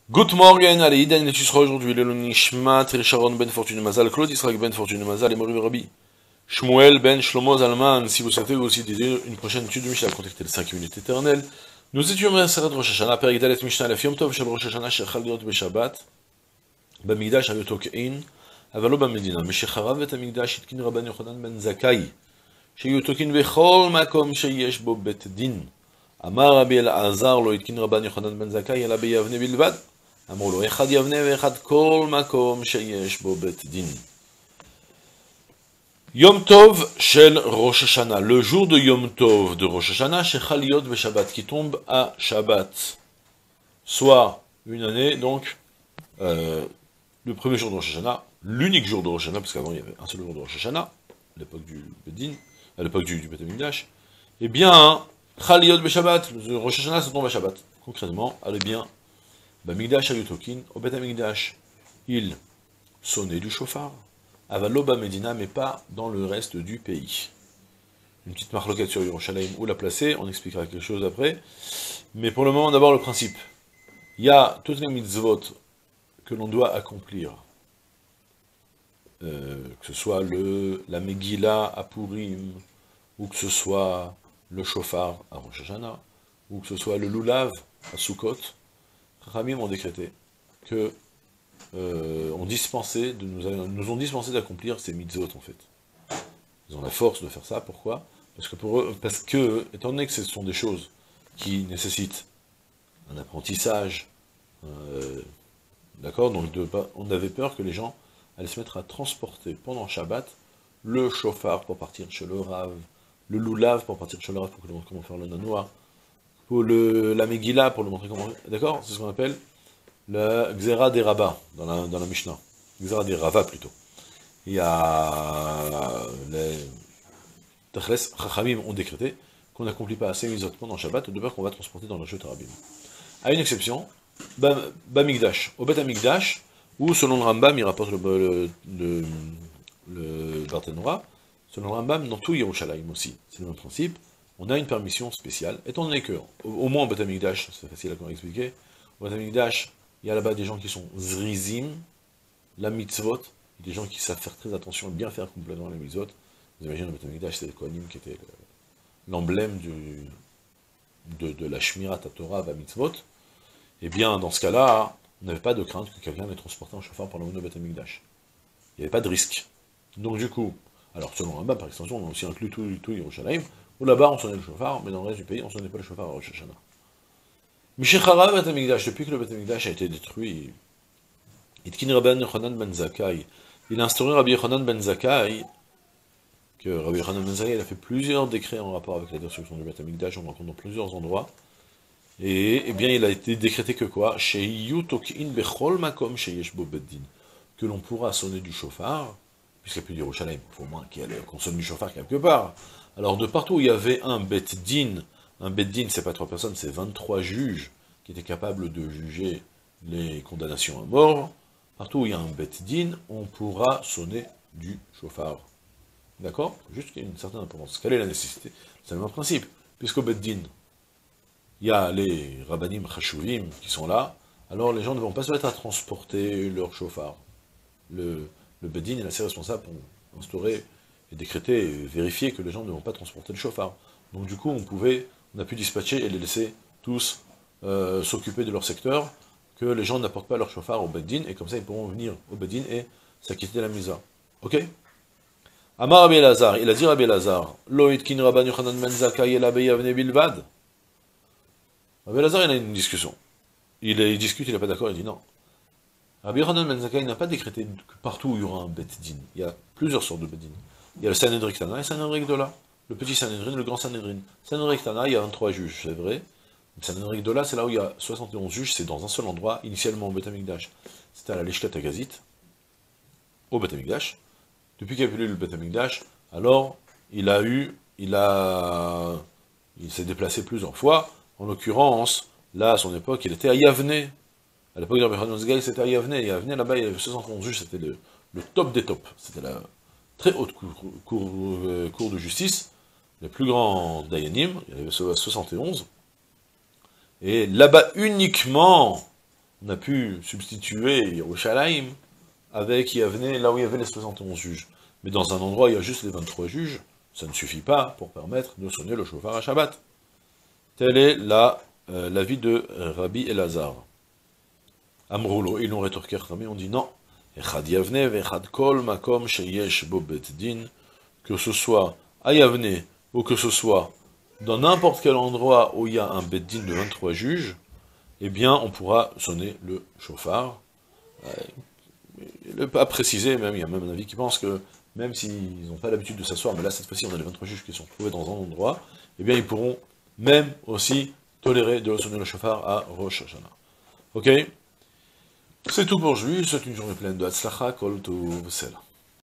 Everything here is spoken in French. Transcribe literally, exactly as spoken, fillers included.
Good morning, allez, Iden, et tu seras aujourd'hui le Nishmat, et Sharon ben Fortune Mazal, Claude Israël ben Fortune Mazal, et Mori Rabbi, Shmuel ben Shlomo Zalman. Si vous souhaitez aussi dédier une prochaine étude de Mishnah, contactez les cinq minutes éternelles. Nous étudions Maseret Rosh Hashanah, Perek Dalet Mishnah, la Yom Tov, Shel Rosh Hashanah, Shechal Liot Beshabbat, Bamigdash Ayotokein, Avalo Bamedina, Meshecharav et Amigdash, Itkin Rabban Yochanan ben Zakai, Sheyotokin Bechol Makom Sheyesh Bo Bet Din, Amar Rabbi El-Azar, Lo Itkin Rabban Yochanan ben Zakai, Ela Beyavne Bilvad. אמרו לו, אחד יבנה ואחד כל מקום שיש בו בית דין. Yom Tov shel Rosh Hashanah, le jour de Yom Tov de Rosh Hashanah, shechal liot beShabbat, qui tombe à Shabbat. Soit une année, donc, euh, le premier jour de Rosh Hashanah, l'unique jour de Rosh Hashanah, parce qu'avant il y avait un seul jour de Rosh Hashanah, à l'époque du Bedin, à l'époque du, du Beth Amikdash, eh bien, chal liot beShabbat, le Rosh Hashanah, ça tombe à Shabbat. Concrètement, allez bien, Bamigdash Ayutokin, au Beth Amikdash, il sonnait du chauffard, Avalo Bamedina, mais pas dans le reste du pays. Une petite marloquette sur Yerushalayim, où la placer, on expliquera quelque chose après. Mais pour le moment, d'abord le principe. Il y a toutes les mitzvot que l'on doit accomplir, euh, que ce soit le, la Megillah à Purim, ou que ce soit le chauffard à Rosh Hashanah, ou que ce soit le lulav à Sukkot. Ramim ont décrété que euh, on dispensait de nous, nous ont dispensé d'accomplir ces mitzvot en fait. Ils ont la force de faire ça. Pourquoi? Parce que pour eux, parce que étant donné que ce sont des choses qui nécessitent un apprentissage, euh, d'accord, donc de, on avait peur que les gens allaient se mettre à transporter pendant Shabbat le chauffard pour partir chez le Rav, le lulav pour partir chez le Rav pour que l'on montre comment faire le nanoa, pour le, la Megillah, pour le montrer comment... D'accord? C'est ce qu'on appelle le Xera des Rabba, dans la, dans la Mishnah. Xera des Rava, plutôt. Il y a... Les Tachles, Chachamim ont décrété qu'on n'accomplit pas assez mitzvot pendant Shabbat, de peur qu'on va transporter dans le Chut Rabim. À une exception, Bamigdash, au Bet Amikdash, où selon le Rambam, il rapporte le, le, le, le Barthénora, selon le Rambam, dans tout Yerushalayim aussi. C'est le même principe. On a une permission spéciale, étant donné que, au, au moins au Beth Amikdash, c'est facile à expliquer, au Beth Amikdash, il y a là-bas des gens qui sont zrizim, la mitzvot, des gens qui savent faire très attention, bien faire complètement les mitzvot. Vous imaginez, au Beth Amikdash, c'est le Kohanim qui était l'emblème de, de la Shmirat HaTorah va mitzvot. Eh bien, dans ce cas-là, on n'avait pas de crainte que quelqu'un ait transporté un chauffard pendant le Beth Amikdash. Il n'y avait pas de risque. Donc du coup, alors selon Rambam, par extension, on a aussi inclus tout, tout Yerushalayim, où là-bas on sonnait le chauffard, mais dans le reste du pays, on sonnait pas le chauffard à Rosh Hashanah. Mishecharav Beth Amikdash, depuis que le Beth Amikdash a été détruit, Itkin Rabban Yochanan ben Zakai, il a instauré Rabbi Yochanan ben Zakai, que Rabbi Yochanan ben Zakai, il a fait plusieurs décrets en rapport avec la destruction du Beth Amikdash, on le rencontre dans plusieurs endroits, et eh bien il a été décrété que quoi? Sheyu Tokin Bechol Makom Sheyesh Bo Bet Din, que l'on pourra sonner du chauffard, puisqu'il n'y a plus d'Yerushalayim, il faut au moins qu'on sonne du chauffard quelque part. Alors de partout où il y avait un Bet Din, un Bet Din c'est pas trois personnes, c'est vingt-trois juges qui étaient capables de juger les condamnations à mort, partout où il y a un Bet Din, on pourra sonner du chauffard. D'accord? Juste qu'il y a une certaine importance. Quelle est la nécessité? C'est le même principe, puisqu'au Bet Din, il y a les Rabbanim Chashuvim qui sont là, alors les gens ne vont pas se mettre à transporter leur chauffard. Le, le Bet Din est assez responsable pour instaurer et décréter et vérifier que les gens ne vont pas transporter le chauffard. Donc du coup, on pouvait, on a pu dispatcher et les laisser tous euh, s'occuper de leur secteur, que les gens n'apportent pas leur chauffard au Beth Din, et comme ça ils pourront venir au Beth Din et s'acquitter de la misa. Ok? Amar Rabbi El-Azar, il a dit Rabbi El-Azar, Lo itkin Rabban Yochanan ben Zakai ela beyavne bilvad. Rabbi El-Azar, il a une discussion. Il, il discute, il n'est pas d'accord, il dit non. Rabbi Yochanan ben Zakai n'a pas décrété que partout où il y aura un Beth Din. Il y a plusieurs sortes de Beth Din. Il y a le Sanhedrin Ktana et le Sanhedrin Gdola. Le petit Sanhedrin, le grand Sanhedrin. Sanhedrin Ktana, il y a vingt-trois juges, c'est vrai. Le Sanhedrin Gdola, c'est là où il y a soixante et onze juges, c'est dans un seul endroit, initialement au Beth Amikdash. C'était à la Lishkat Agazit, au Beth Amikdash. Depuis qu'il y a eu le Beth Amikdash, alors, il a eu, il a, il s'est déplacé plusieurs fois. En l'occurrence, là, à son époque, il était à Yavne. À l'époque de Rabbi Yochanan ben Zakai, c'était à Yavne. Et Yavne, là-bas, il y avait soixante et onze juges, c'était le, le top des tops. C'était la très haute cour, cour, euh, cour de justice, les plus grands Dayanim, il y en avait soixante et onze, et là-bas uniquement, on a pu substituer Yerushalayim avec Yavne, là où il y avait les soixante et onze juges. Mais dans un endroit où il y a juste les vingt-trois juges, ça ne suffit pas pour permettre de sonner le shofar à Shabbat. Telle est la, euh, l'avis de Rabbi Elazar. Amroulo, ils l'ont rétorqué, on dit non. Echad Yavne vechad kol makom sheyesh bo bet din, que ce soit à Yavne ou que ce soit dans n'importe quel endroit où il y a un bet din de vingt-trois juges, eh bien on pourra sonner le shofar. Euh, il n'est pas précisé, même, il y a même un avis qui pense que même s'ils n'ont pas l'habitude de s'asseoir, mais là cette fois-ci on a les vingt-trois juges qui sont trouvés dans un endroit, eh bien ils pourront même aussi tolérer de sonner le shofar à Rosh Hashanah. Ok? C'est tout pour aujourd'hui, c'est une journée pleine de Hatzlacha, Kol Tov, Selah.